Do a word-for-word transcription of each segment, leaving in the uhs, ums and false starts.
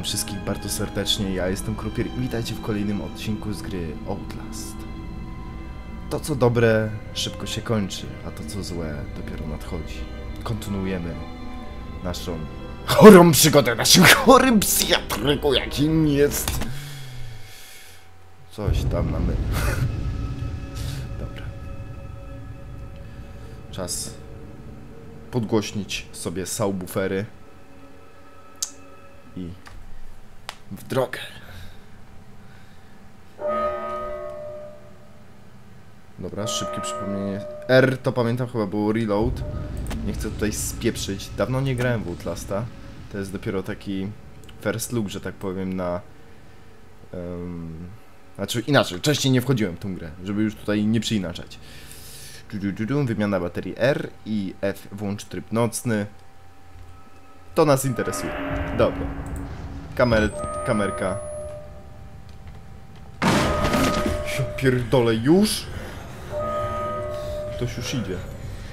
Witam wszystkich bardzo serdecznie, ja jestem Krupier i witajcie w kolejnym odcinku z gry Outlast. To co dobre szybko się kończy, a to co złe dopiero nadchodzi. Kontynuujemy naszą chorą przygodę, naszym chorym psychiatryku, jakim jest... Coś tam na my. Dobra. Czas podgłośnić sobie subwoofery i w drogę. Dobra, szybkie przypomnienie. R to pamiętam chyba było reload. Nie chcę tutaj spieprzyć. Dawno nie grałem w Outlasta. To jest dopiero taki first look, że tak powiem, na... Um, znaczy inaczej, wcześniej nie wchodziłem w tą grę, żeby już tutaj nie przyinaczać. Wymiana baterii R i F włącz tryb nocny. To nas interesuje. Dobra. Kamer... kamerka. Ja pierdolę, już? Ktoś już idzie.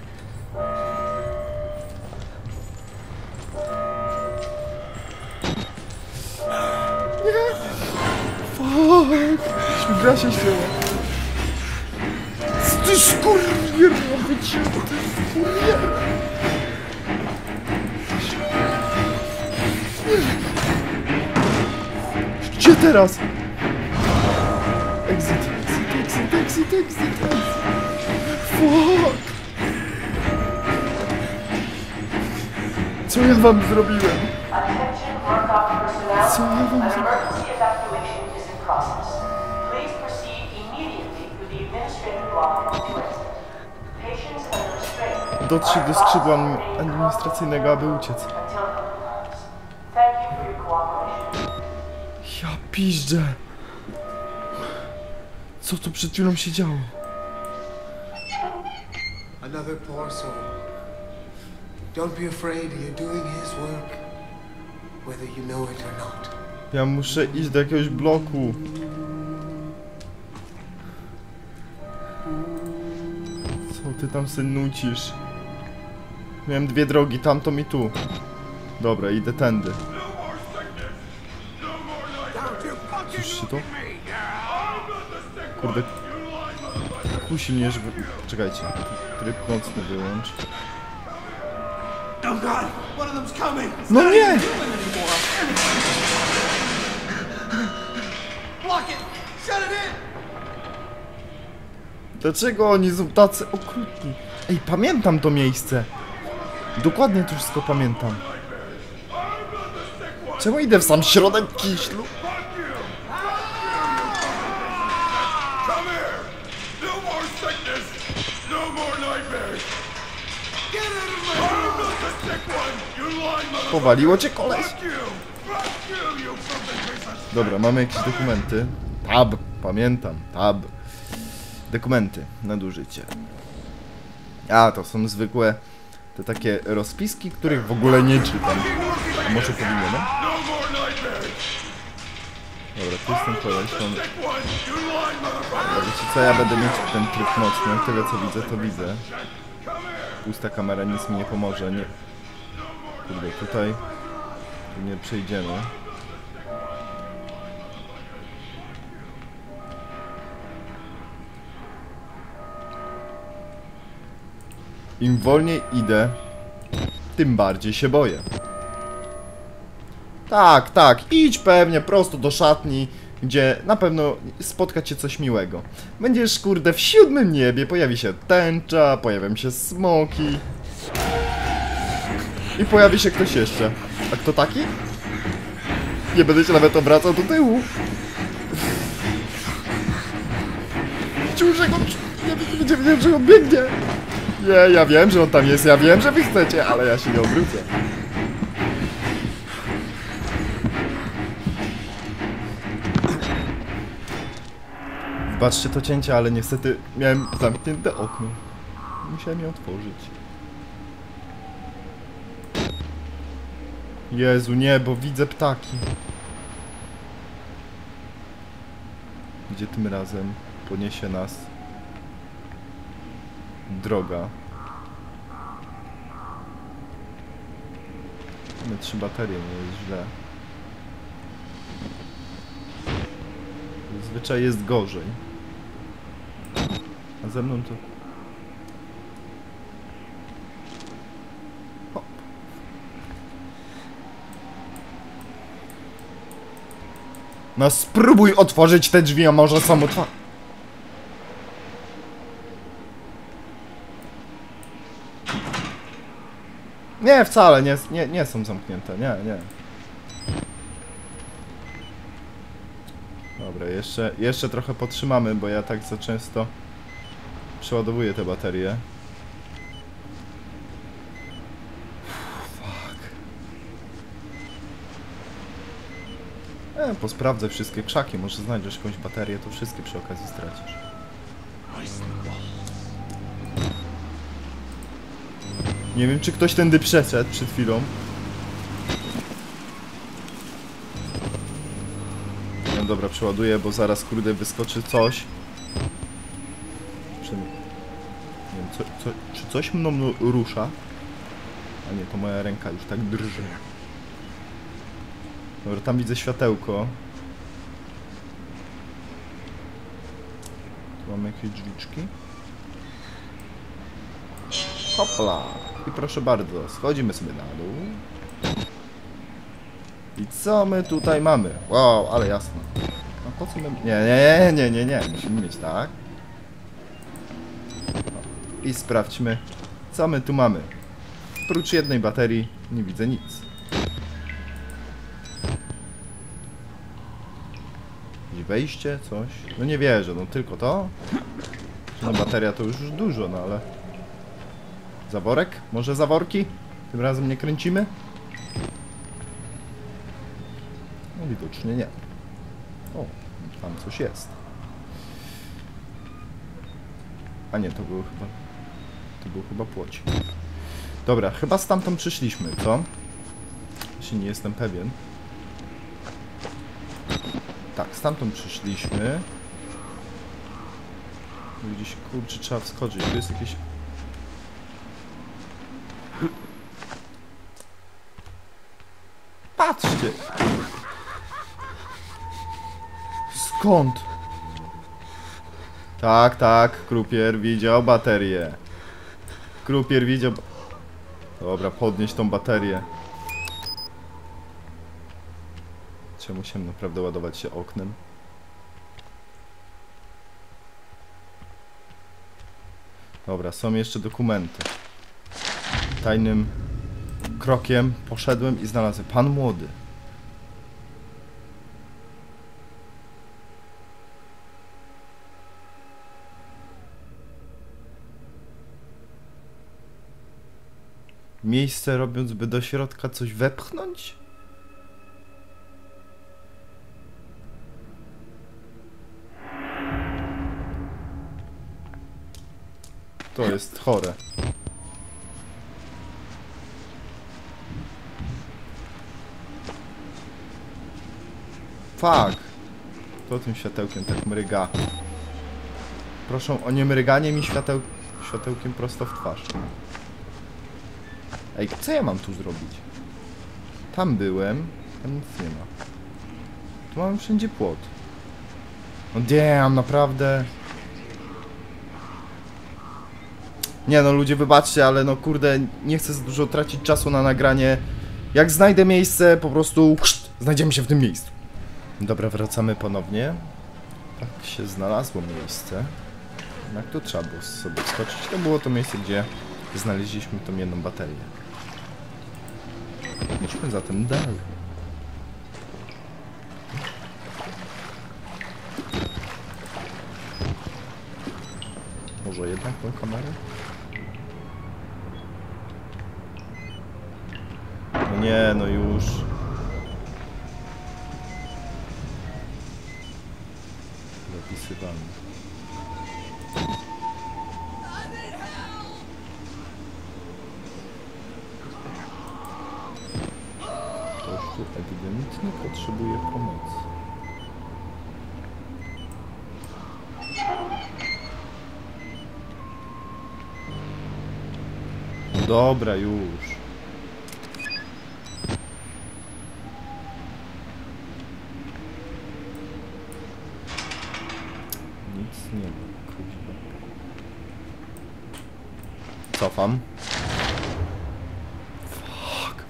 Nie! Fuck! Gra się ścięła. Ty skurwier! Ma być ty skurwier! Gdzie teraz? Exit, exit, exit, exit, exit, exit. Fuck! Co ja wam zrobiłem? Co ja wam zrobiłem? Dotrzyj do skrzydła administracyjnego, aby uciec. Ja piżdżę. Co tu przed chwilą się działo? Another poor soul. Don't be afraid, you're doing his work, whether you know it or not. Ja muszę iść do jakiegoś bloku. Co ty tam se nucisz? Miałem dwie drogi, tamtą i tu. Dobra, idę tędy. Słyszycie to? Kurde. Kusi mnie, żeby... Czekajcie. Tryb nocny wyłącz. No nie! Dlaczego oni są tacy okrutni? Ej, pamiętam to miejsce. Dokładnie to wszystko pamiętam. Czemu idę w sam środek kiślu? Powaliło cię, koleś? Dobra, mamy jakieś dokumenty. Tab, pamiętam, tab. Dokumenty, nadużycie. A, to są zwykłe, te takie rozpiski, których w ogóle nie czytam. A może powinienem? Dobra, tu jest ten koleś, mam... Dobra, wiecie co, ja będę mieć ten tryb nocny, tyle co widzę, to widzę. Pusta kamera nic mi nie pomoże, nie... Kurde, tutaj... Tu nie przejdziemy. Im wolniej idę, tym bardziej się boję. Tak, tak, idź pewnie prosto do szatni, gdzie na pewno spotka cię coś miłego. Będziesz, kurde, w siódmym niebie, pojawi się tęcza, pojawią się smoki. I pojawi się ktoś jeszcze. A kto taki? Nie będę się nawet obracał do tyłu. Ciuszek, on... Nie będzie wiedział, że on biegnie. Nie, ja wiem, że on tam jest, ja wiem, że wy chcecie, ale ja się nie obrócę. Wybaczcie to cięcie, ale niestety miałem zamknięte okno. Musiałem je otworzyć. Jezu, nie, bo widzę ptaki. Gdzie tym razem poniesie nas droga? Mamy trzy baterie, nie jest źle. Zazwyczaj jest gorzej. A ze mną to... Hop. No spróbuj otworzyć te drzwi, a może sam otworzę. Nie, wcale, nie, nie, nie są zamknięte, nie, nie. Dobra, jeszcze, jeszcze trochę potrzymamy, bo ja tak za często przeładowuję te baterie. Fuck. E, posprawdzę wszystkie krzaki, może znajdziesz jakąś baterię, to wszystkie przy okazji stracisz. Nie wiem, czy ktoś tędy przeszedł przed chwilą. No dobra, przeładuję, bo zaraz kurde wyskoczy coś. Czy... Nie wiem, co, co, czy coś mną rusza? A nie, to moja ręka już tak drży. Dobra, tam widzę światełko. Tu mamy jakieś drzwiczki. Hopla! I proszę bardzo, schodzimy sobie na dół. I co my tutaj mamy? Wow, ale jasno. No po co my... Nie, nie, nie, nie, nie, musimy mieć tak. I sprawdźmy, co my tu mamy. Oprócz jednej baterii nie widzę nic. Jakieś wejście, coś? No nie wierzę, no tylko to? No bateria to już dużo, no ale... Zaworek? Może zaworki? Tym razem nie kręcimy? No widocznie nie. O, tam coś jest. A nie, to było chyba... To był chyba płocik. Dobra, chyba stamtąd przyszliśmy, co? Jeśli nie jestem pewien. Tak, stamtąd przyszliśmy. Gdzieś, kurczę, trzeba wskoczyć. Tu jest jakieś... Patrzcie! Skąd? Tak, tak, krupier widział baterię. Krupier widział... Dobra, podnieś tą baterię. Czy musiałem naprawdę ładować się oknem? Dobra, są jeszcze dokumenty. Tajnym krokiem poszedłem i znalazłem pan młody. Miejsce robiąc, by do środka coś wepchnąć? To jest chore. Fuck. To tym światełkiem tak mryga. Proszę o nie mryganie mi świateł... światełkiem prosto w twarz. Ej, co ja mam tu zrobić? Tam byłem, tam nic nie ma. Tu mamy wszędzie płot. No damn, naprawdę. Nie no, ludzie, wybaczcie, ale no kurde, nie chcę za dużo tracić czasu na nagranie. Jak znajdę miejsce, po prostu pszt, znajdziemy się w tym miejscu. Dobra, wracamy ponownie. Tak się znalazło miejsce. Jak tu trzeba było sobie skoczyć? To było to miejsce, gdzie znaleźliśmy tą jedną baterię. Idźmy zatem dalej. Może jednak tą kamerę? No nie, no już. Zapisywamy. Ktoś tu ewidentnie potrzebuje pomocy. Dobra, już. nic nie ma, kuźwa. Cofam. Fuck.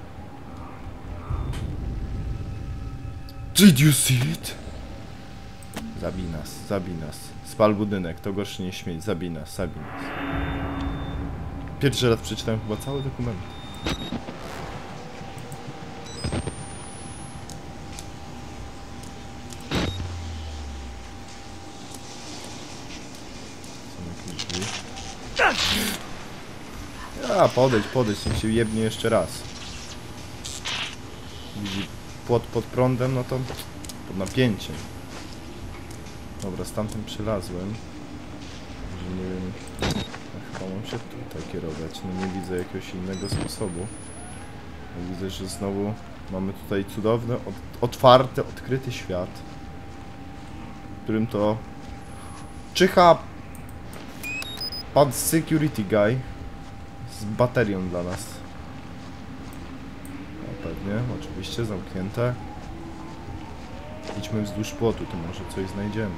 Did you see it? Zabij nas, zabij nas. Spal budynek, to gorszy niż śmieć. Zabij nas, zabij nas. Pierwszy raz przeczytałem chyba cały dokument. Są jakieś drzwi. A, podejdź, podejdź, niech się jebnie jeszcze raz. Widzi płot pod prądem, no to pod napięciem. Dobra, stamtąd przylazłem. Że nie wiem, jak chyba mam się tutaj kierować. No nie widzę jakiegoś innego sposobu. No widzę, że znowu mamy tutaj cudowny, od, otwarty, odkryty świat, w którym to czyha pan security guy z baterią dla nas. No pewnie, oczywiście, zamknięte. Idźmy wzdłuż płotu, to może coś znajdziemy.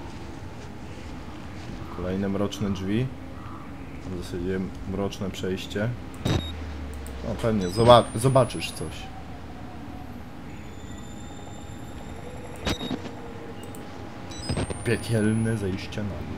Kolejne mroczne drzwi. W zasadzie mroczne przejście. No pewnie, zobac zobaczysz coś. Piekielne zejście na dół.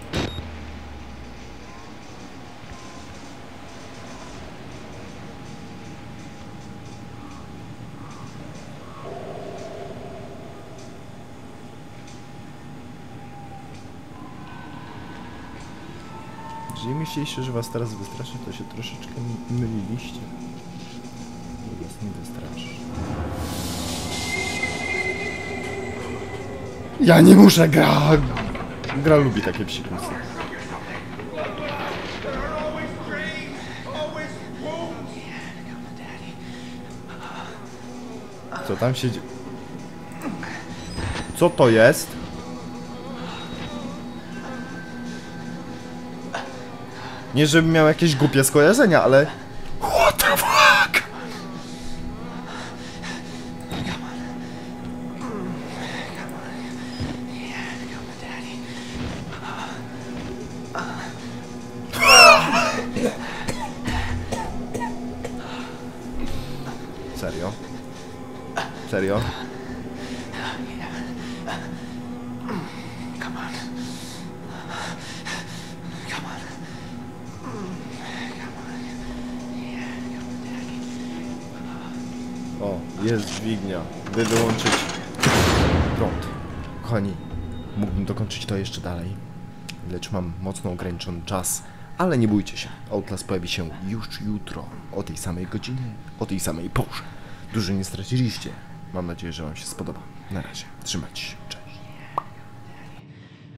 Jeżeli myśleliście, że was teraz wystraszy, to się troszeczkę myliliście. Was nie wystraszy. Ja nie muszę grać! Gra lubi takie psikusy. Co tam się dzieje? Co to jest? Nie, żebym miał jakieś głupie skojarzenia, ale... What the fuck? Serio? Serio? O, jest dźwignia. By wyłączyć prąd. Kochani, mógłbym dokończyć to jeszcze dalej, lecz mam mocno ograniczony czas. Ale nie bójcie się, Outlast pojawi się już jutro, o tej samej godzinie, o tej samej porze. Dużo nie straciliście. Mam nadzieję, że wam się spodoba. Na razie, trzymajcie się. Cześć.